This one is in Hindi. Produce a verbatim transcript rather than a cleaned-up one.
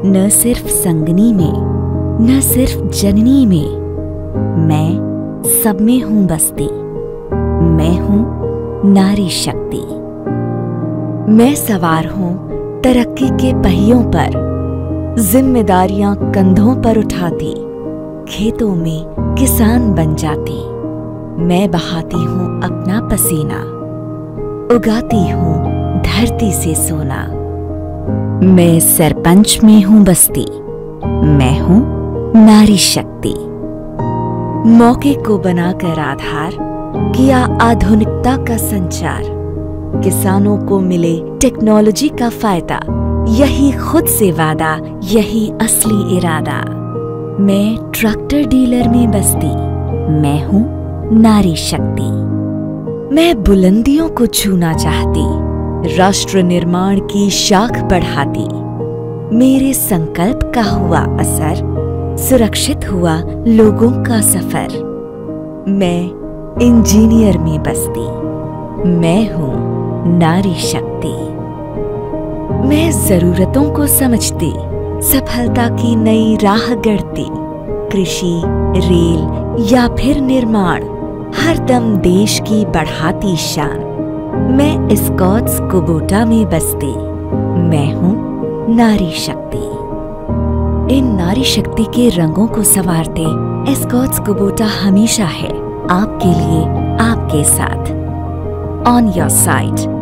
न सिर्फ संगनी में, न सिर्फ जननी में, मैं सब में हूं बसती। मैं हूं नारी शक्ति। मैं सवार हूं तरक्की के पहियों पर, जिम्मेदारियां कंधों पर उठाती, खेतों में किसान बन जाती। मैं बहाती हूं अपना पसीना, उगाती हूं धरती से सोना। मैं सरपंच में हूं बसती। मैं हूं नारी शक्ति। मौके को बनाकर आधार किया आधुनिकता का संचार। किसानों को मिले टेक्नोलॉजी का फायदा, यही खुद से वादा, यही असली इरादा। मैं ट्रैक्टर डीलर में बसती। मैं हूं नारी शक्ति। मैं बुलंदियों को छूना चाहती, राष्ट्र निर्माण की शाख बढ़ाती। मेरे संकल्प का हुआ असर, सुरक्षित हुआ लोगों का सफर। मैं इंजीनियर में बसती। मैं हूं नारी शक्ति। मैं जरूरतों को समझती, सफलता की नई राह गढ़ती। कृषि, रेल या फिर निर्माण, हरदम देश की बढ़ाती शान। मैं स्कॉट्स कुबोटा में बसती। मैं हूं नारी शक्ति। इन नारी शक्ति के रंगों को संवारते स्कॉट्स कुबोटा हमेशा है आपके लिए, आपके साथ। On your side.